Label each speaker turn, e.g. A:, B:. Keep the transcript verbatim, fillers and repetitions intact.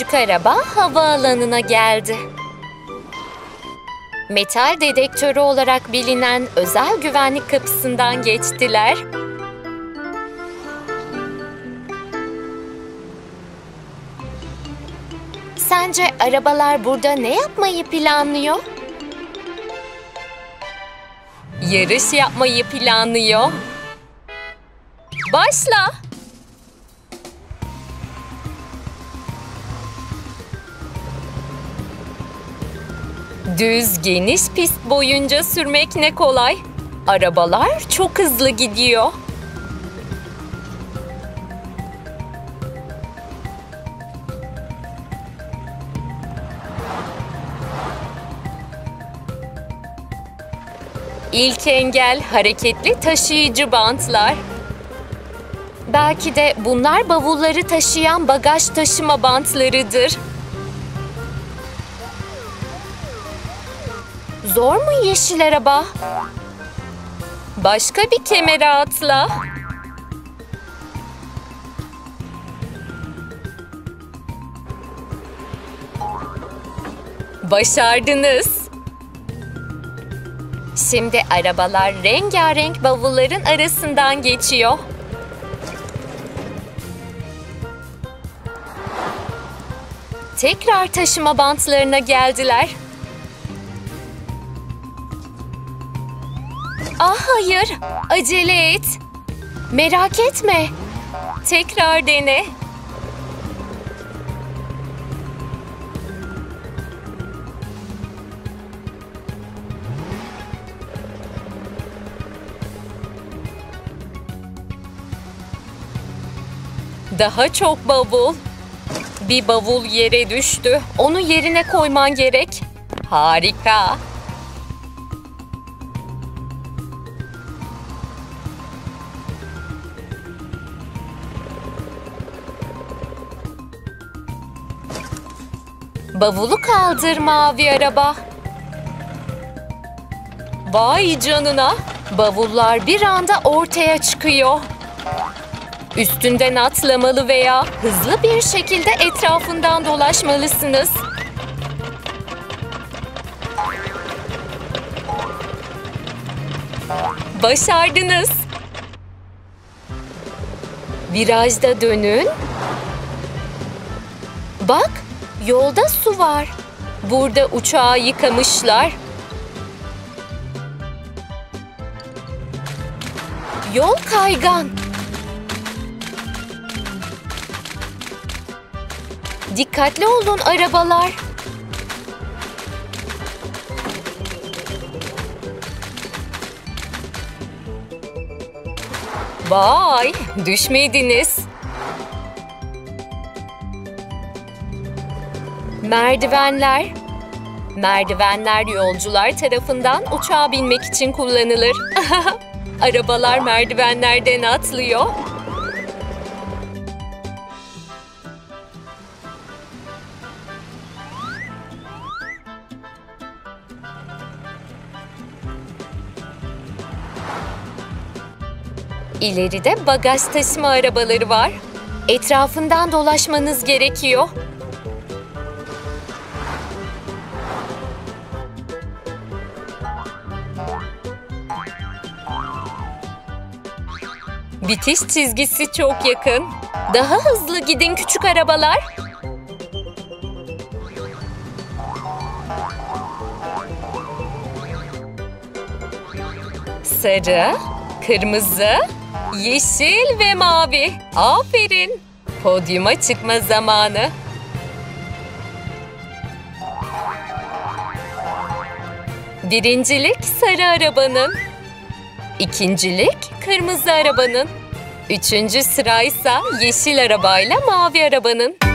A: Küçük araba havaalanına geldi. Metal dedektörü olarak bilinen özel güvenlik kapısından geçtiler. Sence arabalar burada ne yapmayı planlıyor? Yarış yapmayı planlıyor. Başla. Düz, geniş pist boyunca sürmek ne kolay. Arabalar çok hızlı gidiyor. İlk engel hareketli taşıyıcı bantlar. Belki de bunlar bavulları taşıyan bagaj taşıma bantlarıdır. Zor mu yeşil araba? Başka bir kemere atla. Başardınız. Şimdi arabalar rengarenk bavulların arasından geçiyor. Tekrar taşıma bantlarına geldiler. Ah hayır, acele et. Merak etme. Tekrar dene. Daha çok bavul. Bir bavul yere düştü. Onu yerine koyman gerek. Harika. Bavulu kaldır mavi araba. Vay canına. Bavullar bir anda ortaya çıkıyor. Üstünden atlamalı veya hızlı bir şekilde etrafından dolaşmalısınız. Başardınız. Virajda dönün. Bak, yolda su var. Burada uçağı yıkamışlar. Yol kaygan. Dikkatli olun arabalar. Vay, düşmediniz. Merdivenler. Merdivenler yolcular tarafından uçağa binmek için kullanılır. Arabalar merdivenlerden atlıyor. İleride bagaj taşıma arabaları var. Etrafından dolaşmanız gerekiyor. Bitiş çizgisi çok yakın. Daha hızlı gidin küçük arabalar. Sarı, kırmızı, yeşil ve mavi. Aferin. Podyuma çıkma zamanı. Birincilik sarı arabanın. İkincilik kırmızı arabanın. Üçüncü sıraysa yeşil arabayla mavi arabanın.